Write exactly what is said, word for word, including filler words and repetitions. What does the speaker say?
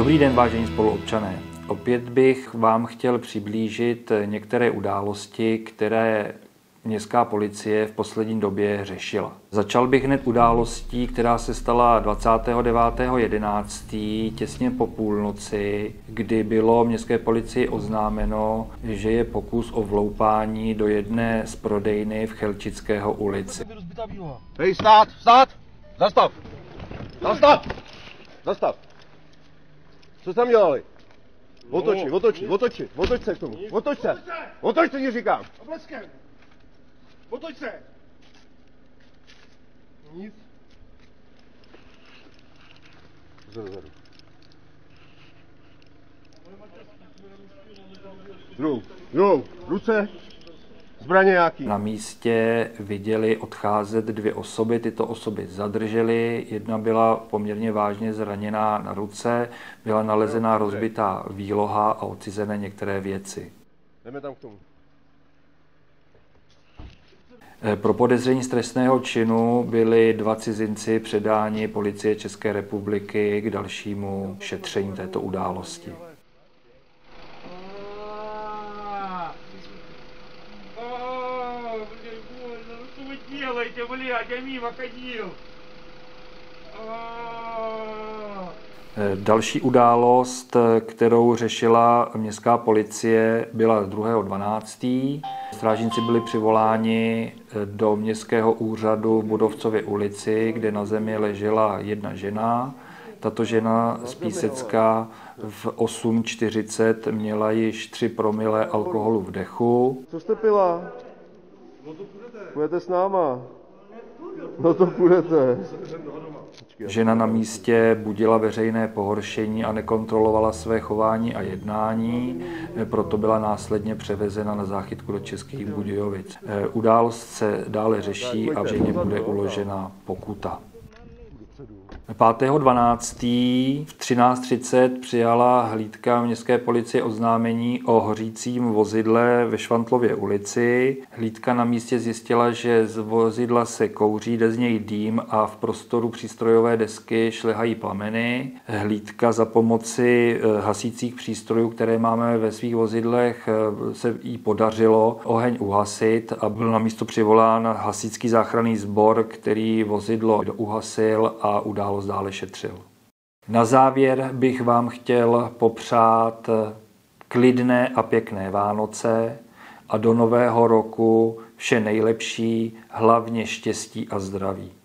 Dobrý den, vážení spoluobčané. Opět bych vám chtěl přiblížit některé události, které městská policie v poslední době řešila. Začal bych hned událostí, která se stala dvacátého devátého jedenáctého těsně po půlnoci, kdy bylo městské policii oznámeno, že je pokus o vloupání do jedné z prodejny v Chelčického ulici. Hej, stát, stát! Zastav! Zastav! Zastav! Co tam dělali? Otoči, otoči, otoči, otoč se k tomu, otoč se! Otoč se, ti říkám! Obleskem! Otoč se! Nic. Zadu. Druhou, druhou, ruce, zbraně nějaký. Na místě viděli odcházet dvě osoby, tyto osoby zadrželi, jedna byla poměrně vážně zraněná na ruce, byla nalezená rozbitá výloha a odcizené některé věci. Jdeme tam k tomu. Pro podezření z trestného činu byli dva cizinci předáni Policie České republiky k dalšímu šetření této události. Další událost, kterou řešila městská policie, byla druhého dvanáctého Strážníci byli přivoláni do městského úřadu v Budovcově ulici, kde na zemi ležela jedna žena. Tato žena z Písecka v osm čtyřicet měla již tři promile alkoholu v dechu. Co jste pila? Půjdete s náma. No to půjdete. Žena na místě budila veřejné pohoršení a nekontrolovala své chování a jednání, proto byla následně převezena na záchytku do Českých Budějovic. Událost se dále řeší a ženě bude uložena pokuta. pátého dvanáctého v třináct třicet přijala hlídka městské policie oznámení o hořícím vozidle ve Švantlově ulici. Hlídka na místě zjistila, že z vozidla se kouří, jde z něj dým a v prostoru přístrojové desky šlehají plameny. Hlídka za pomoci hasících přístrojů, které máme ve svých vozidlech, se jí podařilo oheň uhasit a byl na místo přivolán hasičský záchranný sbor, který vozidlo uhasil a událost dále šetřil. Na závěr bych vám chtěl popřát klidné a pěkné Vánoce a do nového roku vše nejlepší, hlavně štěstí a zdraví.